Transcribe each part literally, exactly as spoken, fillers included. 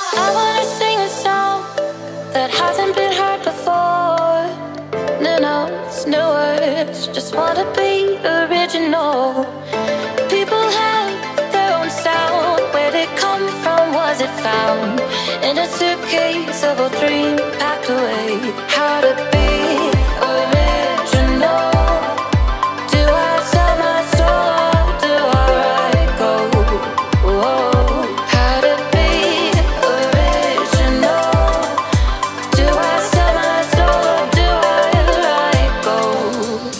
I wanna sing a song that hasn't been heard before. No, no, it's new words, just wanna be original. People have their own sound. Where'd it come from, was it found in a suitcase of a dream packed away? How to be original. Do I sell my soul or do I write gold? Whoa. How to be original. Do I sell my soul or do I write gold?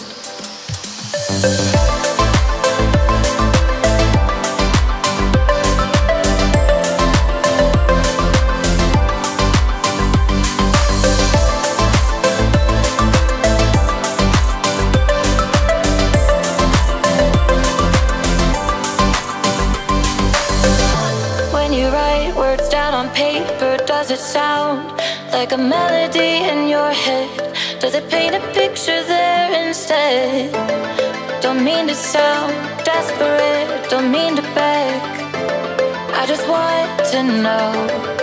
When you write words down on paper, does it sound like a melody in your head? Does it paint a picture there instead? Don't mean to sound desperate, don't mean to beg, I just want to know.